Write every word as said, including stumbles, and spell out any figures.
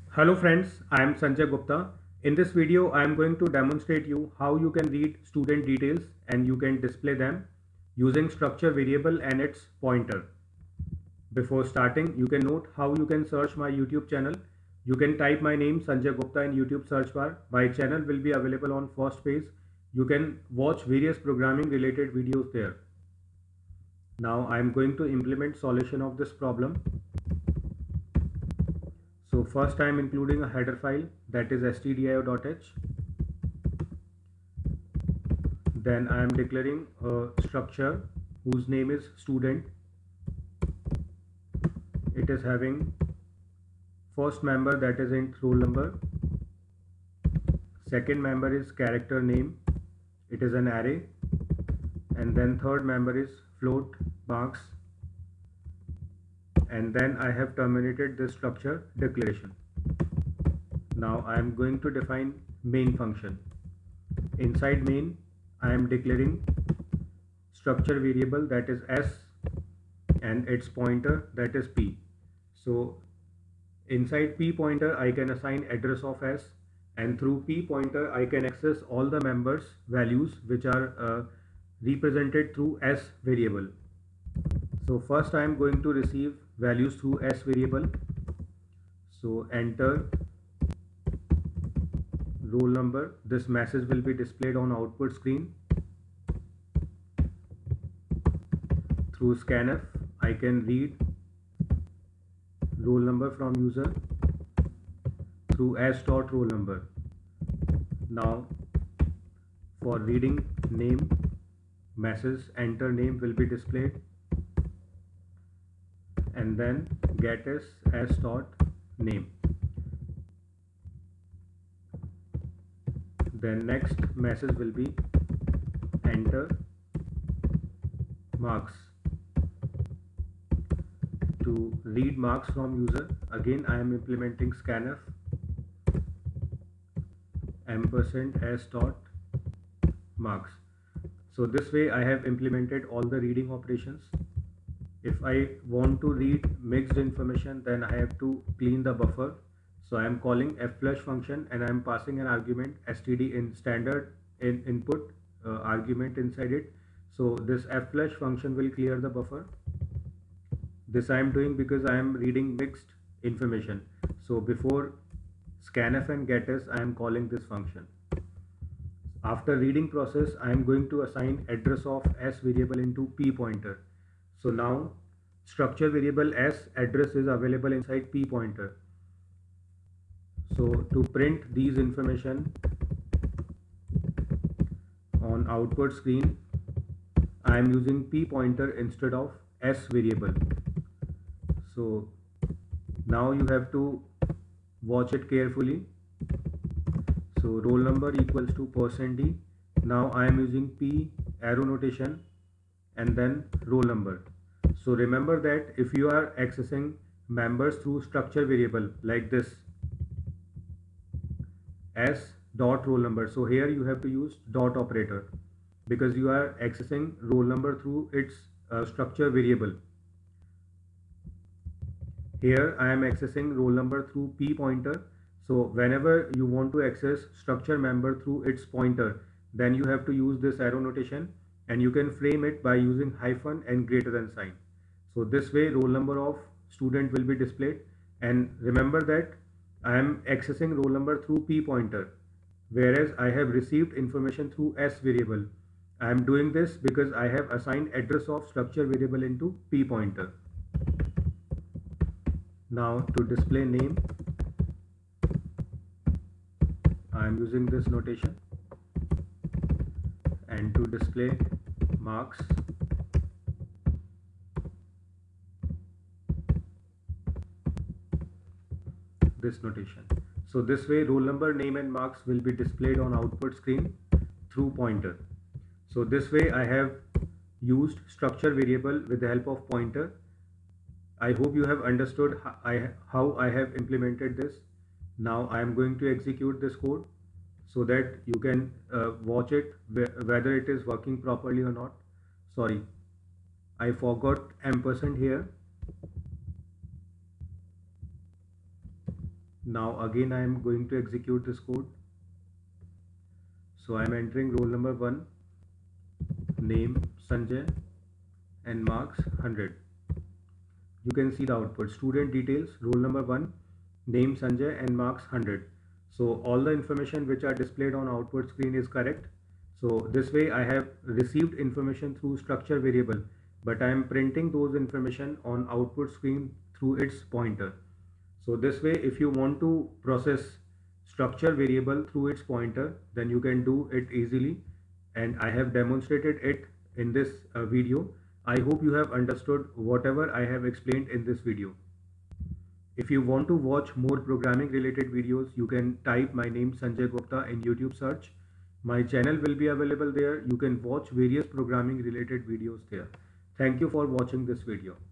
Hello friends, I am Sanjay Gupta. In this video, I am going to demonstrate you how you can read student details and you can display them using structure variable and its pointer. Before starting, you can note how you can search my YouTube channel. You can type my name Sanjay Gupta in YouTube search bar. My channel will be available on first page. You can watch various programming related videos there. Now I am going to implement solution of this problem. So first I am including a header file, that is stdio.h. Then I am declaring a structure whose name is student. It is having first member, that is int roll number. Second member is character name. It is an array. And then third member is float marks. And then I have terminated this structure declaration. Now I am going to define main function. Inside main, I am declaring structure variable, that is s, and its pointer, that is p. So inside p pointer I can assign address of s, and through p pointer I can access all the members values which are uh, represented through s variable. So first I am going to receive values through s variable. So enter roll number. This message will be displayed on output screen. Through scanf I can read roll number from user through s dot roll number. Now for reading name message, enter name will be displayed, and then get s s dot name. Then next message will be enter marks. To read marks from user, again I am implementing scanf ampersand s dot marks. So this way I have implemented all the reading operations. If I want to read mixed information, then I have to clean the buffer. So I am calling fflush function and I am passing an argument std in standard in input uh, argument inside it. So this fflush function will clear the buffer. This I am doing because I am reading mixed information. So before scanf and getters, I am calling this function. After reading process, I am going to assign address of s variable into p pointer. So now structure variable s address is available inside p pointer. So to print these information on output screen, I am using p pointer instead of s variable. So now you have to watch it carefully. So roll number equals to percent d. Now I am using p arrow notation and then roll number. So remember that if you are accessing members through structure variable like this s dot roll number, so here you have to use dot operator because you are accessing roll number through its uh, structure variable. Here I am accessing roll number through p pointer. So whenever you want to access structure member through its pointer, then you have to use this arrow notation, and you can frame it by using hyphen and greater than sign. So this way roll number of student will be displayed, and remember that I am accessing roll number through p pointer, whereas I have received information through s variable. I am doing this because I have assigned address of structure variable into p pointer. Now to display name, I am using this notation, and to display marks, this notation. So this way roll number, name and marks will be displayed on output screen through pointer. So this way I have used structure variable with the help of pointer. I hope you have understood how I have implemented this. Now I am going to execute this code so that you can uh, watch it whether it is working properly or not. Sorry, I forgot ampersand here. Now again I am going to execute this code. So I am entering roll number one, name Sanjay, and marks one hundred. You can see the output: student details, roll number one, name Sanjay, and marks one hundred. So all the information which are displayed on output screen is correct. So this way I have received information through structure variable, but I am printing those information on output screen through its pointer. So this way, if you want to process structure variable through its pointer, then you can do it easily, and I have demonstrated it in this uh, video. I hope you have understood whatever I have explained in this video. If you want to watch more programming related videos, you can type my name Sanjay Gupta in YouTube search. My channel will be available there. You can watch various programming related videos there. Thank you for watching this video.